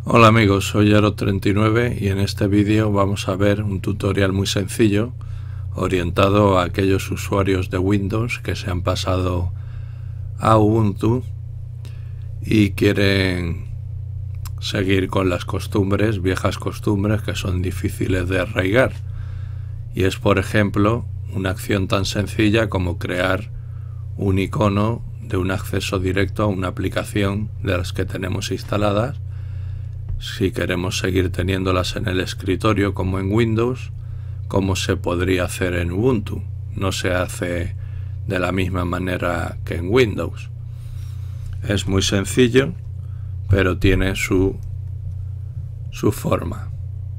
Hola amigos, soy Aro39 y en este vídeo vamos a ver un tutorial muy sencillo orientado a aquellos usuarios de Windows que se han pasado a Ubuntu y quieren seguir con las costumbres, viejas costumbres que son difíciles de arraigar. Y es, por ejemplo, una acción tan sencilla como crear un icono de un acceso directo a una aplicación de las que tenemos instaladas. Si queremos seguir teniéndolas en el escritorio como en Windows, como se podría hacer en Ubuntu. No se hace de la misma manera que en Windows. Es muy sencillo, pero tiene su forma.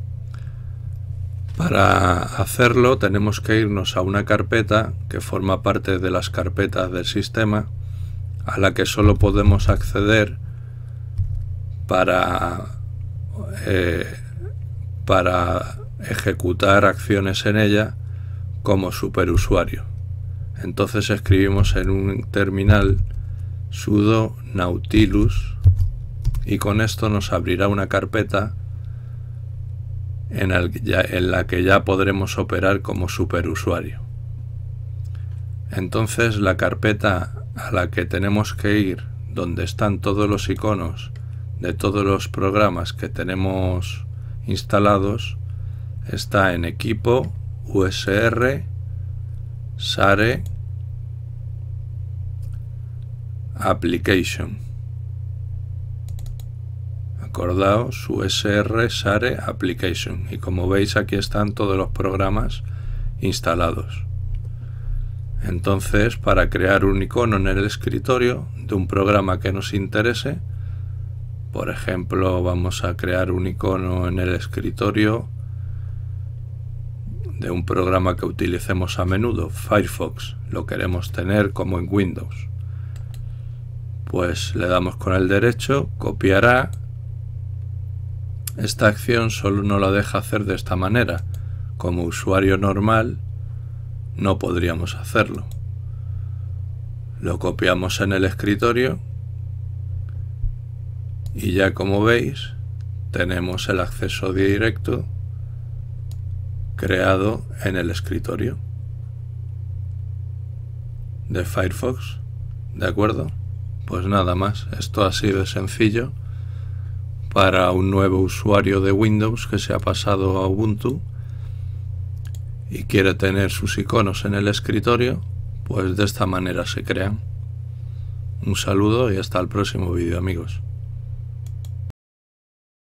Para hacerlo tenemos que irnos a una carpeta que forma parte de las carpetas del sistema, a la que solo podemos acceder para ejecutar acciones en ella como superusuario. Entonces escribimos en un terminal sudo nautilus y con esto nos abrirá una carpeta en la que ya podremos operar como superusuario. Entonces la carpeta a la que tenemos que ir, donde están todos los iconos de todos los programas que tenemos instalados, está en equipo, usr, sare, application. Acordaos, usr, sare, application. Y como veis, aquí están todos los programas instalados. Entonces, para crear un icono en el escritorio de un programa que nos interese, por ejemplo, vamos a crear un icono en el escritorio de un programa que utilicemos a menudo, Firefox. Lo queremos tener como en Windows. Pues le damos con el derecho, copiará. Esta acción solo nos la deja hacer de esta manera. Como usuario normal no podríamos hacerlo. Lo copiamos en el escritorio. Y ya como veis, tenemos el acceso directo creado en el escritorio de Firefox. ¿De acuerdo? Pues nada más, esto ha sido sencillo para un nuevo usuario de Windows que se ha pasado a Ubuntu y quiere tener sus iconos en el escritorio, pues de esta manera se crean. Un saludo y hasta el próximo vídeo, amigos.